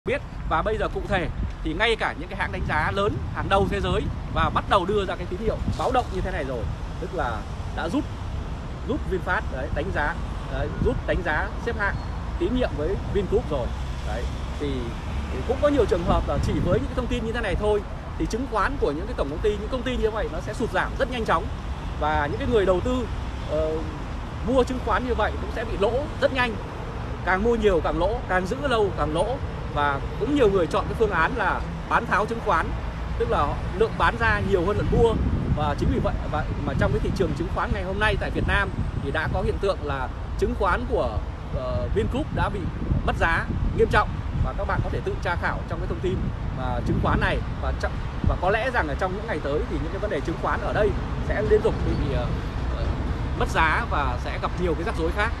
biết. Và bây giờ cụ thể thì ngay cả những cái hãng đánh giá lớn hàng đầu thế giới và bắt đầu đưa ra cái tín hiệu báo động như thế này rồi, tức là đã rút VinFast rút đánh giá xếp hạng tín nhiệm với Vingroup rồi. Đấy, thì cũng có nhiều trường hợp là chỉ với những cái thông tin như thế này thôi thì chứng khoán của những cái tổng công ty, những công ty như vậy nó sẽ sụt giảm rất nhanh chóng, và những cái người đầu tư mua chứng khoán như vậy cũng sẽ bị lỗ rất nhanh. Càng mua nhiều càng lỗ, càng giữ lâu càng lỗ. Và cũng nhiều người chọn cái phương án là bán tháo chứng khoán, tức là lượng bán ra nhiều hơn lượng mua. Và chính vì vậy mà trong cái thị trường chứng khoán ngày hôm nay tại Việt Nam thì đã có hiện tượng là chứng khoán của Vingroup đã bị mất giá nghiêm trọng, và các bạn có thể tự tra khảo trong cái thông tin mà chứng khoán này. Và có lẽ rằng là trong những ngày tới thì những cái vấn đề chứng khoán ở đây sẽ liên tục bị mất giá và sẽ gặp nhiều cái rắc rối khác.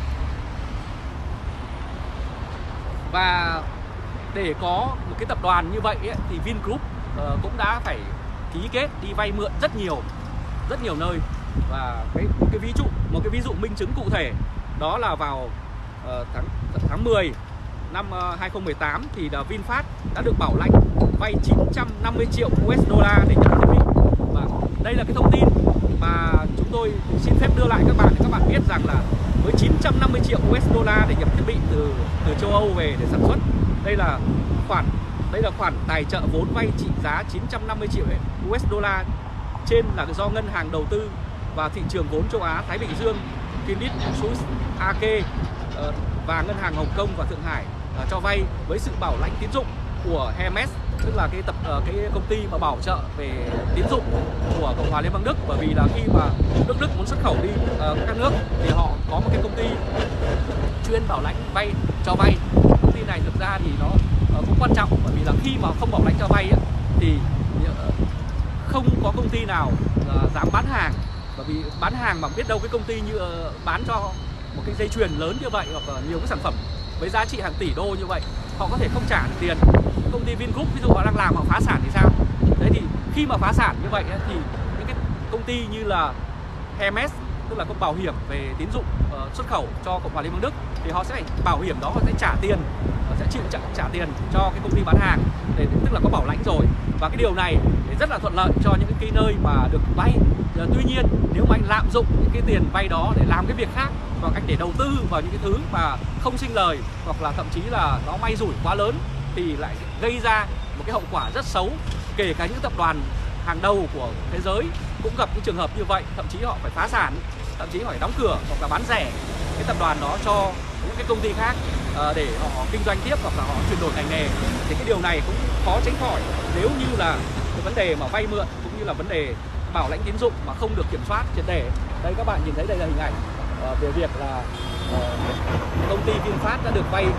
Và để có một cái tập đoàn như vậy ấy, thì Vingroup cũng đã phải ký kết đi vay mượn rất nhiều nơi. Và một cái ví dụ minh chứng cụ thể đó là vào tháng 10 năm 2018 thì là VinFast đã được bảo lãnh vay 950 triệu USD để nhập thiết bị. Và đây là cái thông tin mà chúng tôi xin phép đưa lại các bạn để các bạn biết rằng là với 950 triệu USD để nhập thiết bị từ châu Âu về để sản xuất, đây là khoản tài trợ vốn vay trị giá 950 triệu USD trên là do ngân hàng đầu tư và thị trường vốn châu Á Thái Bình Dương Credit Suisse AK và ngân hàng Hồng Kông và Thượng Hải cho vay với sự bảo lãnh tín dụng của Hermes, tức là cái công ty mà bảo trợ về tín dụng của Cộng hòa Liên bang Đức. Bởi vì là khi mà Đức muốn xuất khẩu đi các nước thì họ có một cái công ty chuyên bảo lãnh cho vay. Công ty này thực ra thì nó cũng quan trọng, bởi vì là khi mà không bảo lãnh cho vay thì không có công ty nào dám bán hàng. Bởi vì bán hàng mà biết đâu cái công ty như bán cho một cái dây chuyền lớn như vậy, hoặc là nhiều cái sản phẩm với giá trị hàng tỷ đô như vậy, họ có thể không trả được tiền. Công ty Vingroup ví dụ họ đang làm, họ phá sản thì sao? Đấy, thì khi mà phá sản như vậy thì những cái công ty như là Hermes, tức là công bảo hiểm về tín dụng xuất khẩu cho Cộng hòa Liên bang Đức, thì họ sẽ phải bảo hiểm đó, họ sẽ trả tiền, họ sẽ chịu trả tiền cho cái công ty bán hàng, tức là có bảo lãnh rồi. Và cái điều này thì rất là thuận lợi cho những cái nơi mà được vay. Tuy nhiên nếu mà anh lạm dụng những cái tiền vay đó để làm cái việc khác, hoặc anh để đầu tư vào những cái thứ mà không sinh lời, hoặc là thậm chí là nó may rủi quá lớn, thì lại gây ra một cái hậu quả rất xấu. Kể cả những tập đoàn hàng đầu của thế giới cũng gặp những trường hợp như vậy, thậm chí họ phải phá sản, thậm chí họ phải đóng cửa hoặc là bán rẻ cái tập đoàn đó cho những cái công ty khác để họ kinh doanh tiếp, hoặc là họ chuyển đổi ngành nghề. Thì cái điều này cũng khó tránh khỏi nếu như là cái vấn đề mà vay mượn cũng như là vấn đề bảo lãnh tín dụng mà không được kiểm soát triệt để. Đây các bạn nhìn thấy, đây là hình ảnh về việc là công ty VinFast đã được vay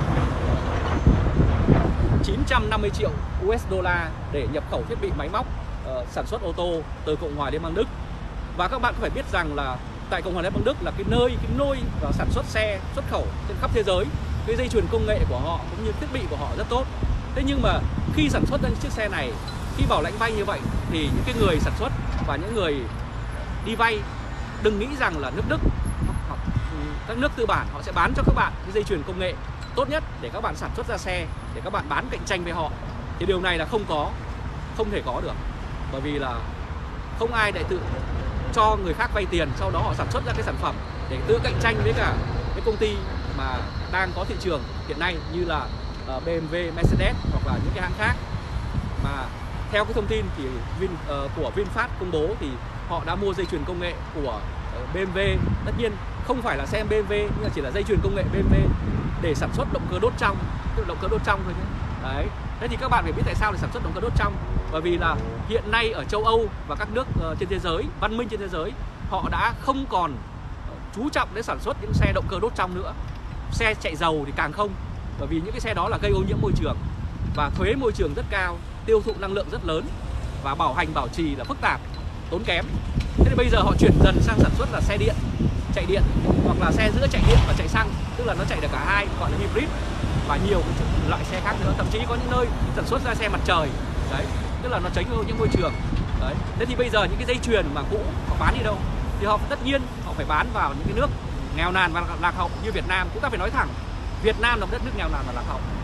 950 triệu USD để nhập khẩu thiết bị máy móc sản xuất ô tô từ Cộng hòa Liên bang Đức. Và các bạn phải biết rằng là tại Cộng hòa Liên bang Đức là cái nôi và sản xuất xe xuất khẩu trên khắp thế giới. Cái dây chuyền công nghệ của họ cũng như thiết bị của họ rất tốt. Thế nhưng mà khi sản xuất ra chiếc xe này, khi bảo lãnh vay như vậy thì những cái người sản xuất và những người đi vay đừng nghĩ rằng là nước Đức hoặc các nước tư bản họ sẽ bán cho các bạn cái dây chuyền công nghệ tốt nhất để các bạn sản xuất ra xe, để các bạn bán cạnh tranh với họ. Thì điều này là không thể có được. Bởi vì là không ai lại tự cho người khác vay tiền, sau đó họ sản xuất ra cái sản phẩm để tự cạnh tranh với cả cái công ty mà đang có thị trường hiện nay như là BMW, Mercedes hoặc là những cái hãng khác. Mà theo cái thông tin thì của VinFast công bố thì họ đã mua dây chuyền công nghệ của BMW. Tất nhiên không phải là xe BMW, nhưng mà chỉ là dây chuyền công nghệ BMW để sản xuất động cơ đốt trong, tức là động cơ đốt trong thôi nhé. Đấy. Thế thì các bạn phải biết tại sao để sản xuất động cơ đốt trong. Bởi vì là hiện nay ở châu Âu và các nước trên thế giới, văn minh trên thế giới, họ đã không còn chú trọng đến sản xuất những xe động cơ đốt trong nữa. Xe chạy dầu thì càng không. Bởi vì những cái xe đó là gây ô nhiễm môi trường và thuế môi trường rất cao, tiêu thụ năng lượng rất lớn và bảo hành bảo trì là phức tạp, tốn kém. Thế thì bây giờ họ chuyển dần sang sản xuất là xe điện, chạy điện, hoặc là xe giữa chạy điện và chạy xăng, tức là nó chạy được cả hai, gọi là hybrid, và nhiều loại xe khác nữa. Thậm chí có những nơi sản xuất ra xe mặt trời. Đấy, tức là nó tránh ô nhiễm môi trường. Đấy. Thế thì bây giờ những cái dây chuyền mà cũ họ bán đi đâu? Thì họ tất nhiên họ phải bán vào những cái nước nghèo nàn và lạc hậu như Việt Nam. Chúng ta phải nói thẳng, Việt Nam là một đất nước nghèo nàn và lạc hậu.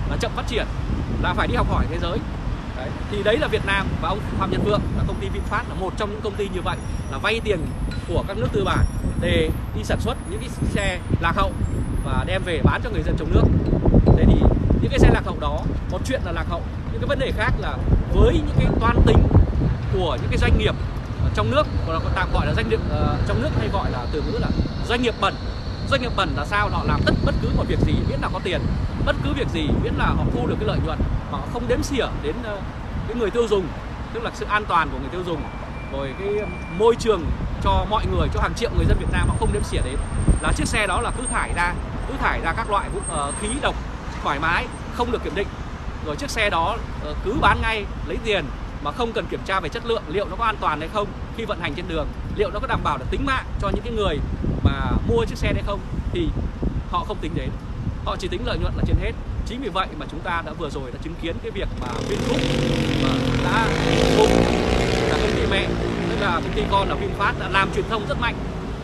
là chậm phát triển, là phải đi học hỏi thế giới. Đấy. Thì đấy là Việt Nam, và ông Phạm Nhật Vượng là công ty VinFast là một trong những công ty như vậy, là vay tiền của các nước tư bản để đi sản xuất những cái xe lạc hậu và đem về bán cho người dân trong nước. Thế thì những cái xe lạc hậu đó, một chuyện là lạc hậu, những cái vấn đề khác là với những cái toan tính của những cái doanh nghiệp trong nước, còn tạm gọi là doanh nghiệp trong nước, hay gọi là từ ngữ là doanh nghiệp bẩn. Doanh nghiệp bẩn là sao? Họ làm bất cứ một việc gì miễn là có tiền, bất cứ việc gì miễn là họ thu được cái lợi nhuận, họ không đếm xỉa đến cái người tiêu dùng, tức là sự an toàn của người tiêu dùng, rồi cái môi trường cho mọi người, cho hàng triệu người dân Việt Nam họ không đếm xỉa đến. Là chiếc xe đó là cứ thải ra các loại khí độc thoải mái, không được kiểm định, rồi chiếc xe đó cứ bán ngay, lấy tiền mà không cần kiểm tra về chất lượng, liệu nó có an toàn hay không khi vận hành trên đường, liệu nó có đảm bảo được tính mạng cho những cái người mà mua chiếc xe hay không, thì họ không tính đến, họ chỉ tính lợi nhuận là trên hết. Chính vì vậy mà chúng ta vừa rồi đã chứng kiến cái việc mà Vingroup mà đã cùng là công ty mẹ, tức là công ty con là VinFast, đã làm truyền thông rất mạnh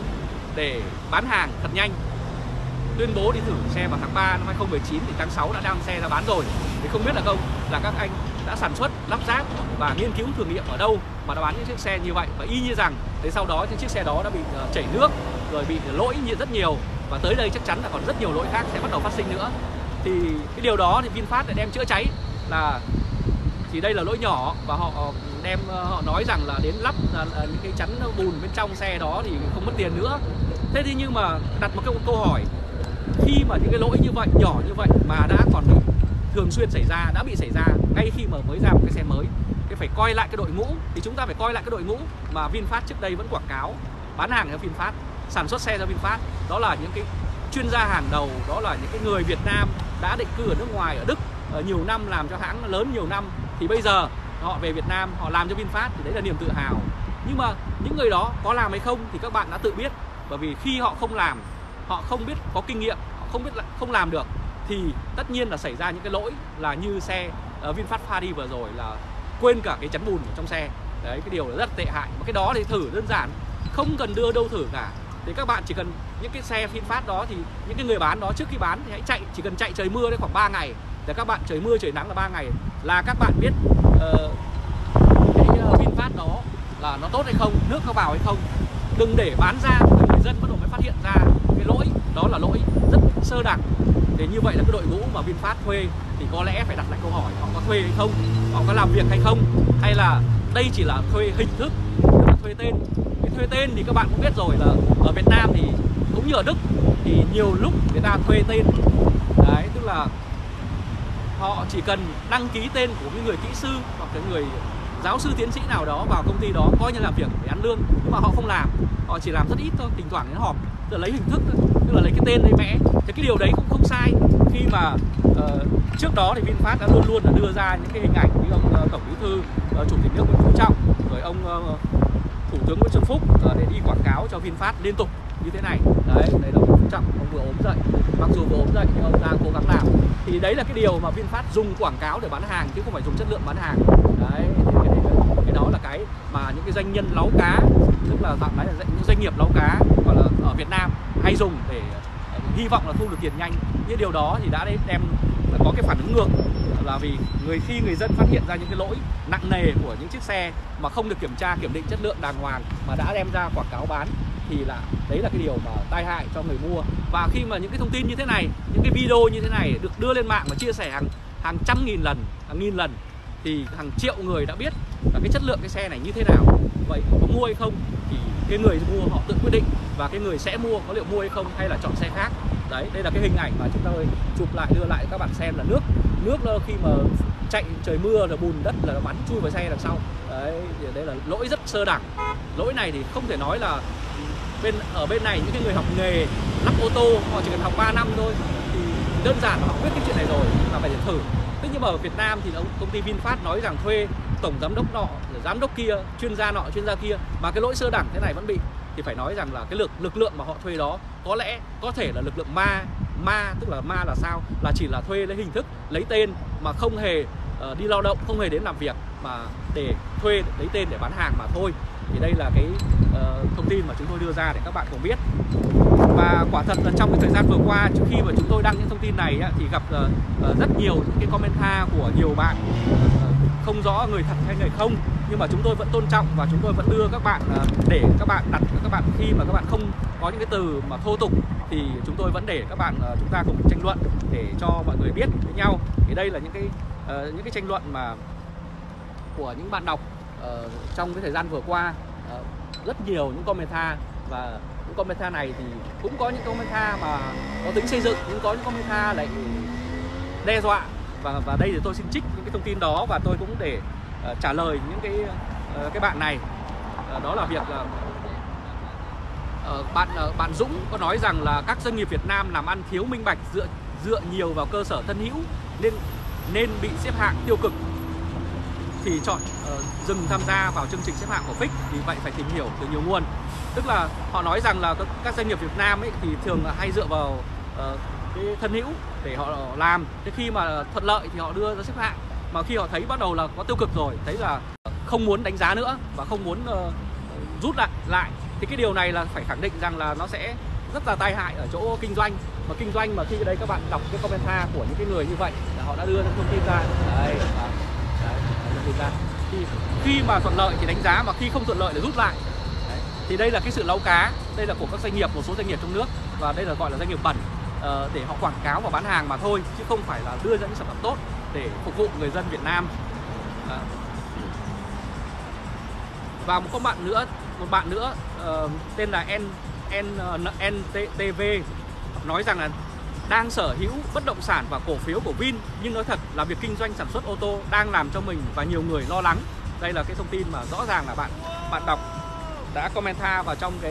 để bán hàng thật nhanh, tuyên bố đi thử xe vào tháng 3 năm 2019 thì tháng 6 đã đem xe ra bán rồi. Thì không biết là các anh đã sản xuất, lắp ráp và nghiên cứu thử nghiệm ở đâu mà đã bán những chiếc xe như vậy, và y như rằng thế sau đó những chiếc xe đó đã bị chảy nước, rồi bị lỗi rất nhiều, và tới đây chắc chắn là còn rất nhiều lỗi khác sẽ bắt đầu phát sinh nữa. Thì cái điều đó thì VinFast lại đem chữa cháy là chỉ đây là lỗi nhỏ, và họ nói rằng là đến lắp những cái chắn bùn bên trong xe đó thì không mất tiền nữa. Thế thì nhưng mà đặt một câu hỏi, khi mà những cái lỗi như vậy, nhỏ như vậy mà đã còn thường xuyên xảy ra, đã bị xảy ra ngay khi mà mới ra một cái xe mới, thì phải coi lại cái đội ngũ, thì chúng ta phải coi lại cái đội ngũ mà VinFast trước đây vẫn quảng cáo bán hàng cho VinFast, sản xuất xe cho VinFast. Đó là những cái chuyên gia hàng đầu, đó là những cái người Việt Nam đã định cư ở nước ngoài, ở Đức nhiều năm, làm cho hãng lớn nhiều năm, thì bây giờ họ về Việt Nam họ làm cho VinFast, thì đấy là niềm tự hào. Nhưng mà những người đó có làm hay không thì các bạn đã tự biết, bởi vì khi họ không làm, họ không biết có kinh nghiệm, họ không biết là không làm được, thì tất nhiên là xảy ra những cái lỗi là như xe VinFast Fadi vừa rồi là quên cả cái chắn bùn ở trong xe. Đấy, cái điều rất tệ hại. Mà cái đó thì thử đơn giản, không cần đưa đâu thử cả. Thì các bạn chỉ cần những cái xe VinFast đó, thì những cái người bán đó trước khi bán thì hãy chạy, chỉ cần chạy trời mưa đấy khoảng 3 ngày. Để các bạn trời mưa trời nắng là 3 ngày là các bạn biết cái VinFast đó là nó tốt hay không, nước có vào hay không. Đừng để bán ra người dân bắt đầu mới phát hiện ra cái lỗi đó là lỗi rất sơ đẳng. Thì như vậy là cái đội ngũ mà VinFast thuê thì có lẽ phải đặt lại câu hỏi, họ có thuê hay không, họ có làm việc hay không, hay là đây chỉ là thuê hình thức, tức là thuê tên. Cái thuê tên thì các bạn cũng biết rồi, là ở Việt Nam thì cũng như ở Đức thì nhiều lúc người ta thuê tên. Đấy, tức là họ chỉ cần đăng ký tên của cái người kỹ sư hoặc cái người giáo sư tiến sĩ nào đó vào công ty đó, coi như làm việc để ăn lương, nhưng mà họ không làm, họ chỉ làm rất ít thôi, thỉnh thoảng đến họp, tức là lấy hình thức thôi, tức là lấy cái tên đấy vẽ. Thì cái điều đấy cũng không sai, khi mà trước đó thì VinFast đã luôn luôn là đưa ra những cái hình ảnh như ông Tổng Bí thư, Chủ tịch nước Nguyễn Phú Trọng, rồi ông Thủ tướng Nguyễn Xuân Phúc để đi quảng cáo cho VinFast liên tục như thế này. Đấy, đây là Nguyễn Phú Trọng, ông vừa ốm dậy, mặc dù vừa ốm dậy nhưng ông đang cố gắng làm. Thì đấy là cái điều mà VinFast dùng quảng cáo để bán hàng, chứ không phải dùng chất lượng bán hàng. Đấy, cái đó là cái mà những cái doanh nhân láu cá, tức là tạm nói là những doanh nghiệp láu cá gọi là ở Việt Nam hay dùng để hy vọng là thu được tiền nhanh. Những điều đó thì đã đem có cái phản ứng ngược, là vì khi người dân phát hiện ra những cái lỗi nặng nề của những chiếc xe mà không được kiểm tra kiểm định chất lượng đàng hoàng mà đã đem ra quảng cáo bán, thì là đấy là cái điều mà tai hại cho người mua. Và khi mà những cái thông tin như thế này, những cái video như thế này được đưa lên mạng và chia sẻ hàng trăm nghìn lần, hàng nghìn lần, thì hàng triệu người đã biết là cái chất lượng cái xe này như thế nào. Vậy có mua hay không thì cái người mua họ tự quyết định, và cái người sẽ mua có liệu mua hay không hay là chọn xe khác. Đấy, đây là cái hình ảnh mà chúng ta chụp lại đưa lại các bạn xem, là nước khi mà chạy trời mưa là bùn đất là nó bắn chui vào xe đằng sau. Đấy, đây là lỗi rất sơ đẳng. Lỗi này thì không thể nói là ở bên này những cái người học nghề lắp ô tô họ chỉ cần học 3 năm thôi thì đơn giản họ biết cái chuyện này rồi, là phải thử. Thế nhưng mà ở Việt Nam thì công ty VinFast nói rằng thuê tổng giám đốc nọ, giám đốc kia, chuyên gia nọ, chuyên gia kia, mà cái lỗi sơ đẳng thế này vẫn bị, thì phải nói rằng là cái lực lượng mà họ thuê đó có thể là lực lượng ma, tức là ma là sao? Là chỉ là thuê lấy hình thức, lấy tên mà không hề đi lao động, không hề đến làm việc, mà để thuê lấy tên để bán hàng mà thôi. Thì đây là cái thông tin mà chúng tôi đưa ra để các bạn cùng biết. Và quả thật là trong cái thời gian vừa qua, trước khi mà chúng tôi đăng những thông tin này thì gặp rất nhiều những cái comment của nhiều bạn không rõ người thật hay người không, nhưng mà chúng tôi vẫn tôn trọng và chúng tôi vẫn đưa các bạn để các bạn đặt các bạn, khi mà các bạn không có những cái từ mà thô tục thì chúng tôi vẫn để các bạn chúng ta cùng tranh luận để cho mọi người biết với nhau. Thì đây là những cái tranh luận mà của những bạn đọc trong cái thời gian vừa qua, rất nhiều những comment, và những comment này thì cũng có những comment mà có tính xây dựng, nhưng có những comment lại đe dọa. Và đây thì tôi xin trích những cái thông tin đó và tôi cũng để trả lời những cái bạn này. Đó là việc là bạn Dũng có nói rằng là các doanh nghiệp Việt Nam làm ăn thiếu minh bạch, dựa nhiều vào cơ sở thân hữu nên bị xếp hạng tiêu cực, thì chọn dừng tham gia vào chương trình xếp hạng của FIX. Vì vậy phải tìm hiểu từ nhiều nguồn. Tức là họ nói rằng là các doanh nghiệp Việt Nam ấy thì thường là hay dựa vào cái thân hữu để họ làm. Thế khi mà thuận lợi thì họ đưa ra xếp hạng, mà khi họ thấy bắt đầu là có tiêu cực rồi, thấy là không muốn đánh giá nữa và không muốn rút lại thì cái điều này là phải khẳng định rằng là nó sẽ rất là tai hại ở chỗ kinh doanh. Mà kinh doanh mà khi đây các bạn đọc cái comment của những cái người như vậy là họ đã đưa ra thông tin ra đấy, thông tin ra khi mà thuận lợi thì đánh giá, mà khi không thuận lợi thì rút lại. Đấy. Thì đây là cái sự láu cá, đây là của các doanh nghiệp, một số doanh nghiệp trong nước, và đây là gọi là doanh nghiệp bẩn để họ quảng cáo và bán hàng mà thôi, chứ không phải là đưa ra những sản phẩm tốt để phục vụ người dân Việt Nam. Và một bạn nữa tên là NTV nói rằng là đang sở hữu bất động sản và cổ phiếu của Vin, nhưng nói thật là việc kinh doanh sản xuất ô tô đang làm cho mình và nhiều người lo lắng. Đây là cái thông tin mà rõ ràng là bạn đọc đã comment vào trong cái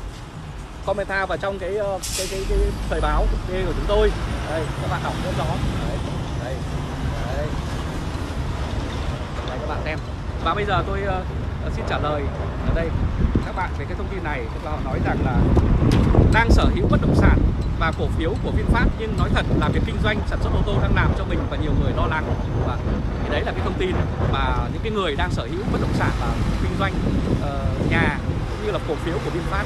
thời báo của chúng tôi. Đây, các bạn đọc rất rõ. Đây các bạn xem. Và bây giờ tôi xin trả lời ở đây các bạn về cái thông tin này. Tức là họ nói rằng là đang sở hữu bất động sản và cổ phiếu của VinFast, nhưng nói thật là việc kinh doanh sản xuất ô tô đang làm cho mình và nhiều người lo lắng. Và thì đấy là cái thông tin mà những cái người đang sở hữu bất động sản và kinh doanh nhà cũng như là cổ phiếu của VinFast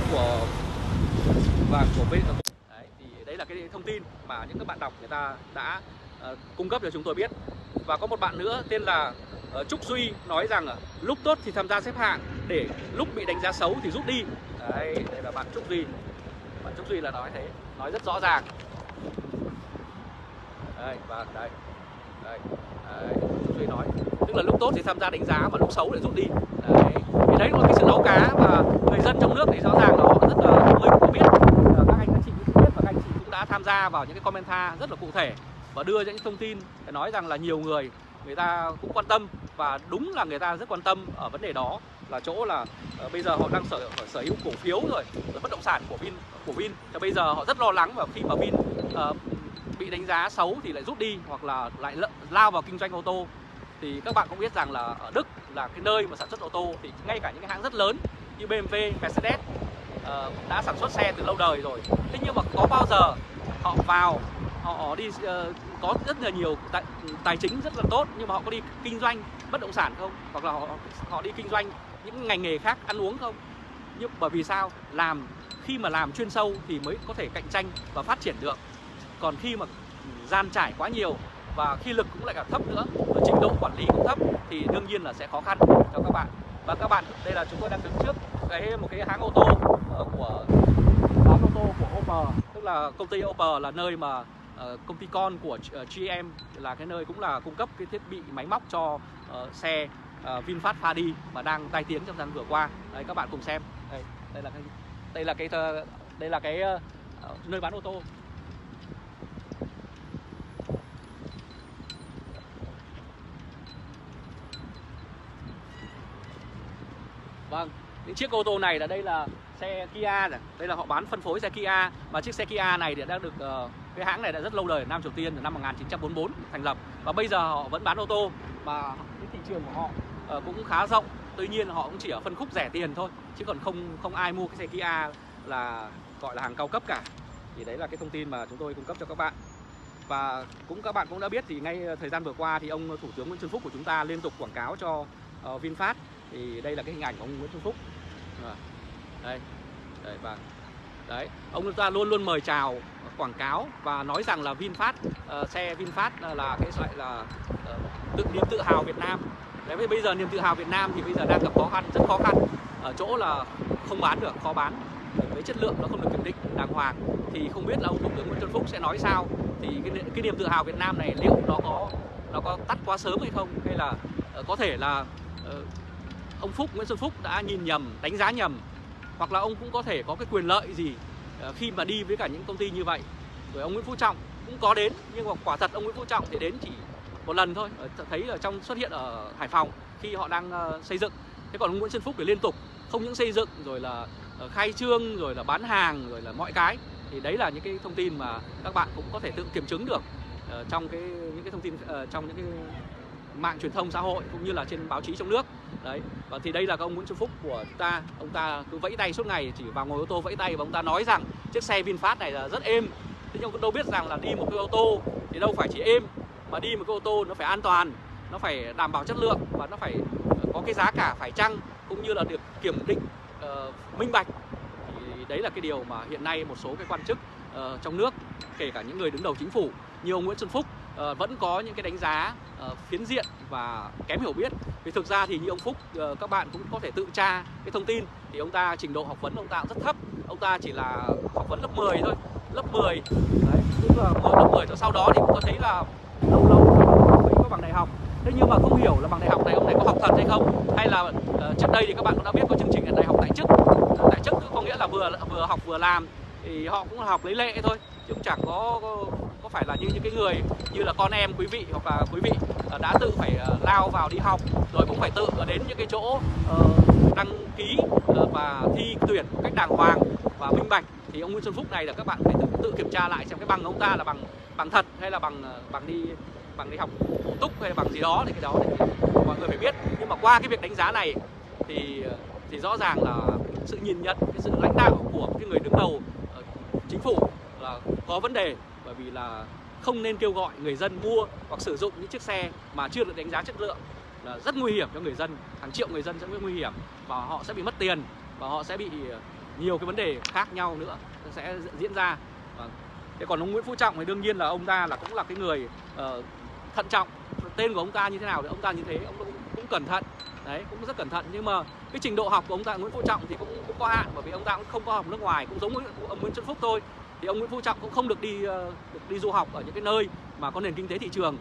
thì đấy là cái thông tin mà những các bạn đọc người ta đã cung cấp cho chúng tôi biết. Và có một bạn nữa tên là Trúc Duy nói rằng lúc tốt thì tham gia xếp hạng, để lúc bị đánh giá xấu thì rút đi. Đây là bạn Trúc Duy. Bạn Trúc Duy là nói thế, nói rất rõ ràng. Đây, Trúc Duy nói, tức là lúc tốt thì tham gia đánh giá và lúc xấu để rút đi. Đấy. Thì đấy là cái sự láu cá, và người dân trong nước thì rõ ràng là họ rất là thông minh, cũng biết, các anh chị cũng biết, và các anh chị cũng đã tham gia vào những cái comment rất là cụ thể và đưa những thông tin để nói rằng là nhiều người ta cũng quan tâm, và đúng là người ta rất quan tâm ở vấn đề đó, là chỗ là bây giờ họ đang sở hữu cổ phiếu rồi bất động sản của Vin. Thì bây giờ họ rất lo lắng, và khi mà Vin bị đánh giá xấu thì lại rút đi, hoặc là lại lao vào kinh doanh ô tô. Thì các bạn cũng biết rằng là ở Đức là cái nơi mà sản xuất ô tô, thì ngay cả những cái hãng rất lớn như BMW, Mercedes đã sản xuất xe từ lâu đời rồi. Thế nhưng mà có bao giờ họ vào, họ đi có rất là nhiều tài chính rất là tốt, nhưng mà họ có đi kinh doanh bất động sản không? Hoặc là họ đi kinh doanh những ngành nghề khác, ăn uống không? Nhưng bởi vì sao? Khi mà làm chuyên sâu thì mới có thể cạnh tranh và phát triển được. Còn khi mà gian trải quá nhiều và khi lực cũng lại cả thấp nữa, và trình độ quản lý cũng thấp, thì đương nhiên là sẽ khó khăn cho các bạn. Và các bạn, đây là chúng tôi đang đứng trước một cái hãng ô tô của Opel, tức là công ty Opel là nơi mà công ty con của GM, là cái nơi cũng là cung cấp cái thiết bị máy móc cho xe VinFast Fadi mà đang tai tiếng trong thời gian vừa qua. Đấy, các bạn cùng xem. Đây là cái nơi bán ô tô. Vâng, những chiếc ô tô này là đây là xe Kia này. Đây là họ bán phân phối xe Kia. Và chiếc xe Kia này thì đã được cái hãng này đã rất lâu đời ở Nam Triều Tiên, từ năm 1944 thành lập. Và bây giờ họ vẫn bán ô tô, và cái thị trường của họ cũng khá rộng. Tuy nhiên họ cũng chỉ ở phân khúc rẻ tiền thôi, chứ còn không ai mua cái xe Kia là gọi là hàng cao cấp cả. Thì đấy là cái thông tin mà chúng tôi cung cấp cho các bạn. Và các bạn cũng đã biết thì ngay thời gian vừa qua thì ông Thủ tướng Nguyễn Xuân Phúc của chúng ta liên tục quảng cáo cho VinFast Thì đây là cái hình ảnh của ông Nguyễn Xuân Phúc. Đây, đây và đấy, ông ta luôn luôn mời chào, quảng cáo và nói rằng là VinFast, xe VinFast là cái loại là niềm tự hào Việt Nam. Đấy, bây giờ niềm tự hào Việt Nam thì bây giờ đang gặp khó khăn, rất khó khăn ở chỗ là không bán được, khó bán, với chất lượng nó không được kiểm định đàng hoàng. Thì không biết là ông Thủ tướng Nguyễn Xuân Phúc sẽ nói sao, thì cái niềm tự hào Việt Nam này liệu nó có tắt quá sớm hay không, hay là có thể là ông Nguyễn Xuân Phúc đã nhìn nhầm, đánh giá nhầm, hoặc là ông cũng có thể có cái quyền lợi gì khi mà đi với cả những công ty như vậy. Rồi ông Nguyễn Phú Trọng cũng có đến, nhưng mà quả thật ông Nguyễn Phú Trọng thì đến chỉ một lần thôi, thấy ở trong xuất hiện ở Hải Phòng khi họ đang xây dựng. Thế còn ông Nguyễn Xuân Phúc thì liên tục, không những xây dựng rồi là khai trương, rồi là bán hàng, rồi là mọi cái. Thì đấy là những cái thông tin mà các bạn cũng có thể tự kiểm chứng được trong những cái thông tin trong những cái mạng truyền thông xã hội cũng như là trên báo chí trong nước. Đấy, và thì đây là ông Nguyễn Xuân Phúc của chúng ta. Ông ta cứ vẫy tay suốt ngày, chỉ vào ngồi ô tô vẫy tay, và ông ta nói rằng chiếc xe VinFast này là rất êm. Thế nhưng đâu biết rằng là đi một cái ô tô thì đâu phải chỉ êm, mà đi một cái ô tô nó phải an toàn, nó phải đảm bảo chất lượng, và nó phải có cái giá cả phải chăng, cũng như là được kiểm định minh bạch. Thì đấy là cái điều mà hiện nay một số cái quan chức trong nước, kể cả những người đứng đầu chính phủ như ông Nguyễn Xuân Phúc vẫn có những cái đánh giá phiến diện và kém hiểu biết. Vì thực ra thì như ông Phúc, các bạn cũng có thể tự tra cái thông tin, thì ông ta trình độ học vấn ông ta cũng rất thấp, ông ta chỉ là học vấn lớp 10 thôi, lớp 10. Đấy, tức là lớp 10 sau đó thì cũng có thấy là lâu mới có bằng đại học. Thế nhưng mà không hiểu là bằng đại học này ông này có học thật hay không, hay là trước đây thì các bạn cũng đã biết có chương trình đại học tại chức. Tại chức có nghĩa là vừa học vừa làm, thì họ cũng học lấy lệ thôi, chứ cũng chẳng có phải là như những cái người như là con em quý vị, hoặc là quý vị đã tự phải lao vào đi học, rồi cũng phải tự đến những cái chỗ đăng ký và thi tuyển một cách đàng hoàng và minh bạch. Thì ông Nguyễn Xuân Phúc này là các bạn phải tự kiểm tra lại xem cái bằng ông ta là bằng thật, hay là bằng đi học bổ túc, hay là bằng gì đó. Thì cái đó thì mọi người phải biết. Nhưng mà qua cái việc đánh giá này thì rõ ràng là sự nhìn nhận, cái sự lãnh đạo của cái người đứng đầu chính phủ là có vấn đề, bởi vì là không nên kêu gọi người dân mua hoặc sử dụng những chiếc xe mà chưa được đánh giá chất lượng, là rất nguy hiểm cho người dân. Hàng triệu người dân sẽ rất nguy hiểm, và họ sẽ bị mất tiền, và họ sẽ bị nhiều cái vấn đề khác nhau nữa sẽ diễn ra. Thế còn ông Nguyễn Phú Trọng thì đương nhiên là ông ta cũng là cái người thận trọng. Tên của ông ta như thế nào thì ông ta như thế, ông cũng cẩn thận. Đấy, cũng rất cẩn thận. Nhưng mà cái trình độ học của ông ta Nguyễn Phú Trọng thì cũng có hạn, bởi vì ông ta cũng không có học nước ngoài, cũng giống với ông Nguyễn Xuân Phúc thôi. Thì ông Nguyễn Phú Trọng cũng không được đi du học ở những cái nơi mà có nền kinh tế thị trường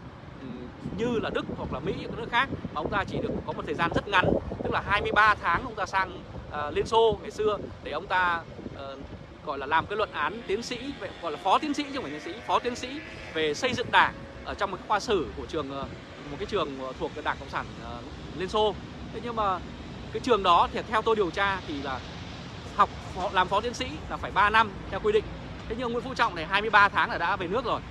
như là Đức hoặc là Mỹ, những nước khác, mà ông ta chỉ được có một thời gian rất ngắn, tức là 23 tháng ông ta sang Liên Xô ngày xưa để ông ta gọi là làm cái luận án tiến sĩ, gọi là phó tiến sĩ chứ không phải tiến sĩ, phó tiến sĩ về xây dựng đảng ở trong một cái khoa sử của một cái trường thuộc cái Đảng Cộng sản Liên Xô. Thế nhưng mà cái trường đó thì theo tôi điều tra thì là làm phó tiến sĩ là phải 3 năm theo quy định. Thế nhưng Nguyễn Phú Trọng này 23 tháng là đã về nước rồi,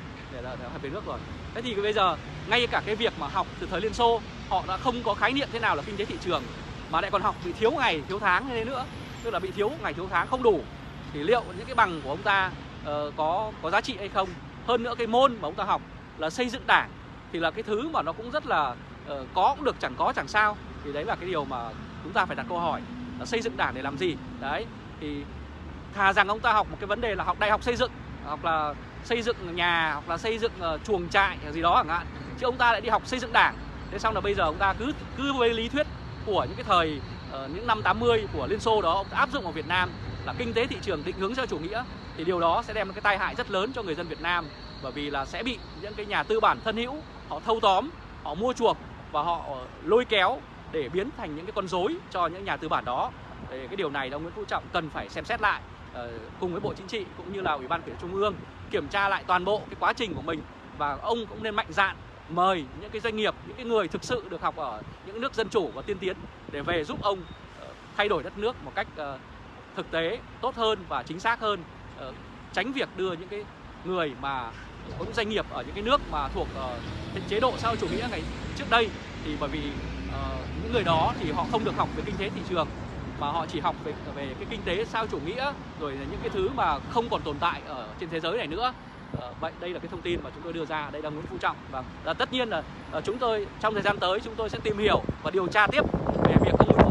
Thế thì bây giờ ngay cả cái việc mà học từ thời Liên Xô, họ đã không có khái niệm thế nào là kinh tế thị trường, mà lại còn học bị thiếu ngày thiếu tháng như thế nữa, tức là bị thiếu ngày thiếu tháng không đủ. Thì liệu những cái bằng của ông ta có giá trị hay không? Hơn nữa cái môn mà ông ta học là xây dựng đảng, thì là cái thứ mà nó cũng rất là có cũng được, chẳng có chẳng sao. Thì đấy là cái điều mà chúng ta phải đặt câu hỏi, là xây dựng đảng để làm gì? Đấy, thì thà rằng ông ta học một cái vấn đề là học đại học xây dựng, hoặc là xây dựng nhà, hoặc là xây dựng chuồng trại gì đó chẳng hạn, chứ ông ta lại đi học xây dựng đảng. Thế xong là bây giờ ông ta cứ với lý thuyết của những cái thời những năm 80 của Liên Xô đó, ông ta áp dụng vào Việt Nam là kinh tế thị trường định hướng cho chủ nghĩa. Thì điều đó sẽ đem một cái tai hại rất lớn cho người dân Việt Nam, bởi vì là sẽ bị những cái nhà tư bản thân hữu họ thâu tóm, họ mua chuộc và họ lôi kéo để biến thành những cái con rối cho những nhà tư bản đó. Thì cái điều này ông Nguyễn Phú Trọng cần phải xem xét lại cùng với Bộ Chính trị cũng như là Ủy ban Kiểm tra Trung ương, kiểm tra lại toàn bộ cái quá trình của mình. Và ông cũng nên mạnh dạn mời những cái doanh nghiệp, những cái người thực sự được học ở những nước dân chủ và tiên tiến để về giúp ông thay đổi đất nước một cách thực tế, tốt hơn và chính xác hơn, tránh việc đưa những cái người mà có những doanh nghiệp ở những cái nước mà thuộc chế độ xã hội chủ nghĩa ngày trước đây, thì bởi vì những người đó thì họ không được học về kinh tế thị trường, mà họ chỉ học về cái kinh tế xã hội chủ nghĩa, rồi là những cái thứ mà không còn tồn tại ở trên thế giới này nữa. Vậy đây là cái thông tin mà chúng tôi đưa ra, đây là Nguyễn Phú Trọng. Và tất nhiên là chúng tôi trong thời gian tới chúng tôi sẽ tìm hiểu và điều tra tiếp về việc ông Nguyễn Phú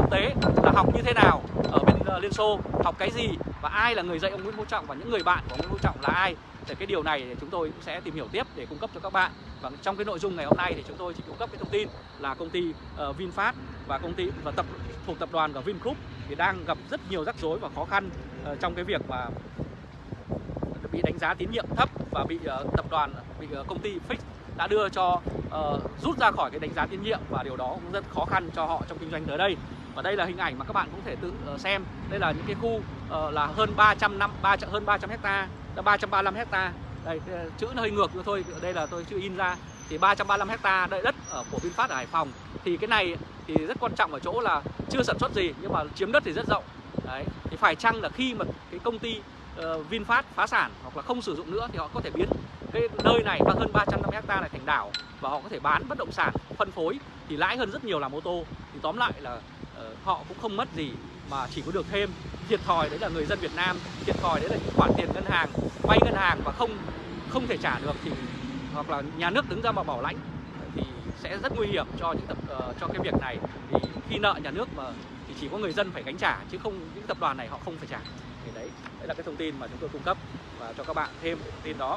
quốc tế là học như thế nào ở bên Liên Xô, học cái gì và ai là người dạy ông Nguyễn Phú Trọng và những người bạn của ông Nguyễn Phú Trọng là ai. Thì cái điều này thì chúng tôi cũng sẽ tìm hiểu tiếp để cung cấp cho các bạn. Và trong cái nội dung ngày hôm nay thì chúng tôi chỉ cung cấp cái thông tin là công ty VinFast và công ty và thuộc tập đoàn của Vingroup thì đang gặp rất nhiều rắc rối và khó khăn trong cái việc mà bị đánh giá tín nhiệm thấp và bị công ty Fitch đã đưa cho rút ra khỏi cái đánh giá tín nhiệm, và điều đó cũng rất khó khăn cho họ trong kinh doanh tới đây. Và đây là hình ảnh mà các bạn cũng thể tự xem. Đây là những cái khu là hơn 300 hecta, 335 hecta. Đây, chữ nó hơi ngược nữa thôi, đây là tôi chưa in ra. Thì 335 hecta đất của VinFast ở Hải Phòng. Thì cái này thì rất quan trọng ở chỗ là chưa sản xuất gì nhưng mà chiếm đất thì rất rộng. Đấy, thì phải chăng là khi mà cái công ty VinFast phá sản hoặc là không sử dụng nữa thì họ có thể biến cái nơi này hơn 350 hecta này thành đảo và họ có thể bán bất động sản, phân phối thì lãi hơn rất nhiều làm ô tô. Thì tóm lại là họ cũng không mất gì mà chỉ có được thêm. Thiệt thòi đấy là người dân Việt Nam, thiệt thòi đấy là những khoản tiền ngân hàng, vay ngân hàng và không thể trả được thì hoặc là nhà nước đứng ra mà bảo lãnh thì sẽ rất nguy hiểm cho cho cái việc này. Thì khi nợ nhà nước mà thì chỉ có người dân phải gánh trả chứ không những tập đoàn này họ không phải trả. Thì đấy là cái thông tin mà chúng tôi cung cấp và cho các bạn thêm thông tin đó.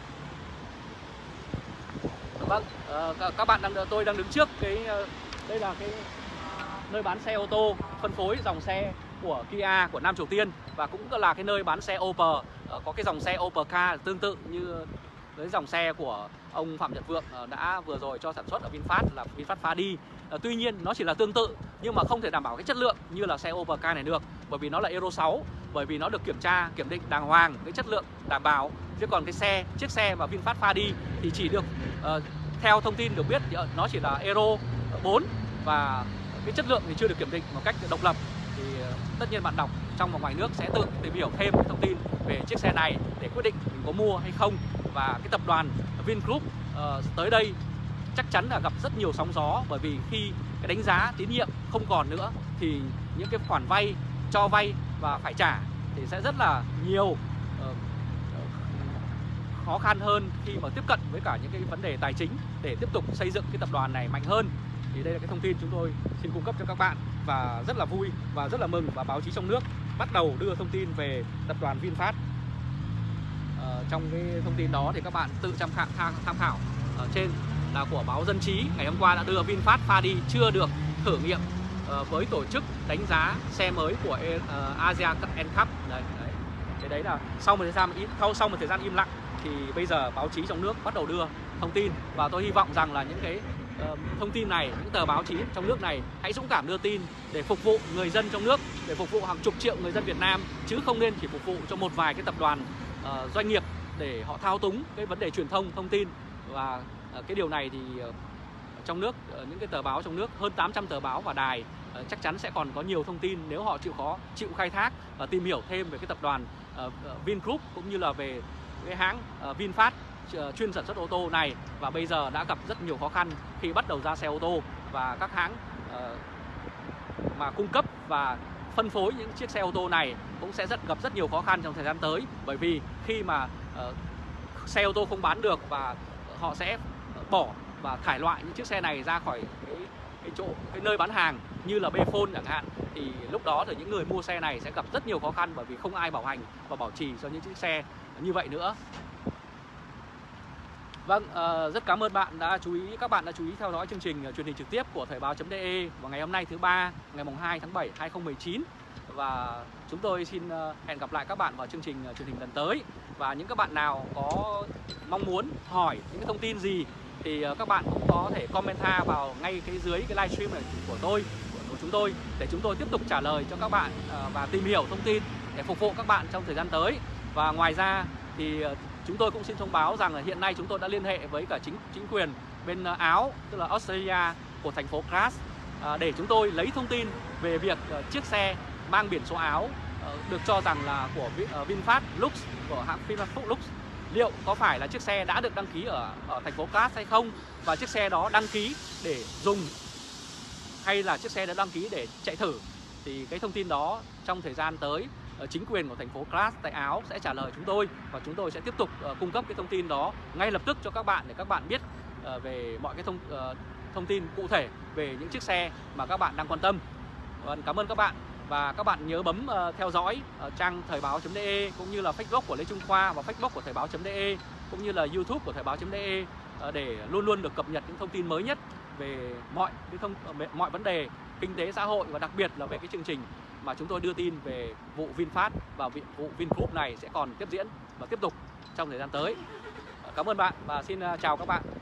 Vâng, các bạn tôi đang đứng trước đây là cái nơi bán xe ô tô phân phối dòng xe của Kia của Nam Triều Tiên và cũng là cái nơi bán xe Opel, có cái dòng xe Opel Car tương tự như với dòng xe của ông Phạm Nhật Vượng đã vừa rồi cho sản xuất ở VinFast là VinFast Fadi. Tuy nhiên nó chỉ là tương tự nhưng mà không thể đảm bảo cái chất lượng như là xe Opel Car này được, bởi vì nó là Euro 6, bởi vì nó được kiểm định đàng hoàng, cái chất lượng đảm bảo. Chứ còn cái chiếc xe mà VinFast Fadi thì chỉ được theo thông tin được biết thì nó chỉ là Euro 4 và cái chất lượng thì chưa được kiểm định một cách độc lập. Thì tất nhiên bạn đọc trong và ngoài nước sẽ tự tìm hiểu thêm thông tin về chiếc xe này để quyết định mình có mua hay không. Và cái tập đoàn Vingroup tới đây chắc chắn là gặp rất nhiều sóng gió, bởi vì khi cái đánh giá tín nhiệm không còn nữa thì những cái khoản vay, cho vay và phải trả thì sẽ rất là nhiều khó khăn hơn khi mà tiếp cận với cả những cái vấn đề tài chính để tiếp tục xây dựng cái tập đoàn này mạnh hơn. Thì đây là cái thông tin chúng tôi xin cung cấp cho các bạn và rất là vui và rất là mừng, và báo chí trong nước bắt đầu đưa thông tin về tập đoàn VinFast. Trong cái thông tin đó thì các bạn tự tham khảo. Trên là của báo Dân Trí ngày hôm qua đã đưa VinFast Fadi chưa được thử nghiệm với tổ chức đánh giá xe mới của Asia NCAP. Đấy là sau một thời gian im lặng thì bây giờ báo chí trong nước bắt đầu đưa thông tin, và tôi hy vọng rằng là những cái thông tin này, những tờ báo chí trong nước này hãy dũng cảm đưa tin để phục vụ người dân trong nước, để phục vụ hàng chục triệu người dân Việt Nam, chứ không nên chỉ phục vụ cho một vài cái tập đoàn doanh nghiệp để họ thao túng cái vấn đề truyền thông tin. Và cái điều này thì trong nước, những cái tờ báo trong nước hơn 800 tờ báo và đài chắc chắn sẽ còn có nhiều thông tin nếu họ chịu khai thác và tìm hiểu thêm về cái tập đoàn Vingroup cũng như là về cái hãng VinFast chuyên sản xuất ô tô này, và bây giờ đã gặp rất nhiều khó khăn khi bắt đầu ra xe ô tô, và các hãng mà cung cấp và phân phối những chiếc xe ô tô này cũng sẽ gặp rất nhiều khó khăn trong thời gian tới, bởi vì khi mà xe ô tô không bán được và họ sẽ bỏ và thải loại những chiếc xe này ra khỏi cái nơi bán hàng như là Bphone chẳng hạn, thì lúc đó thì những người mua xe này sẽ gặp rất nhiều khó khăn, bởi vì không ai bảo hành và bảo trì cho những chiếc xe như vậy nữa. Vâng, rất cảm ơn các bạn đã chú ý theo dõi chương trình truyền hình trực tiếp của Thời báo.de vào ngày hôm nay thứ Ba, ngày 2 tháng 7, 2019. Và chúng tôi xin hẹn gặp lại các bạn vào chương trình truyền hình lần tới. Và những các bạn nào có mong muốn hỏi những cái thông tin gì thì các bạn cũng có thể comment vào ngay dưới cái livestream này của chúng tôi, để chúng tôi tiếp tục trả lời cho các bạn và tìm hiểu thông tin để phục vụ các bạn trong thời gian tới. Và ngoài ra thì chúng tôi cũng xin thông báo rằng là hiện nay chúng tôi đã liên hệ với cả chính quyền bên Áo, tức là Australia, của thành phố Graz để chúng tôi lấy thông tin về việc chiếc xe mang biển số Áo được cho rằng là của VinFast Lux, của hãng VinFast Lux, liệu có phải là chiếc xe đã được đăng ký ở thành phố Graz hay không, và chiếc xe đó đăng ký để dùng hay là chiếc xe đã đăng ký để chạy thử. Thì cái thông tin đó trong thời gian tới chính quyền của thành phố Graz tại Áo sẽ trả lời chúng tôi, và chúng tôi sẽ tiếp tục cung cấp cái thông tin đó ngay lập tức cho các bạn để các bạn biết về mọi cái thông tin cụ thể về những chiếc xe mà các bạn đang quan tâm. Vâng, cảm ơn các bạn. Và các bạn nhớ bấm theo dõi trang thời báo.de cũng như là Facebook của Lê Trung Khoa và Facebook của thời báo.de cũng như là YouTube của thời báo.de để luôn luôn được cập nhật những thông tin mới nhất về mọi vấn đề kinh tế xã hội, và đặc biệt là về cái chương trình mà chúng tôi đưa tin về vụ VinFast và vụ Vingroup này sẽ còn tiếp diễn và tiếp tục trong thời gian tới. Cảm ơn bạn và xin chào các bạn.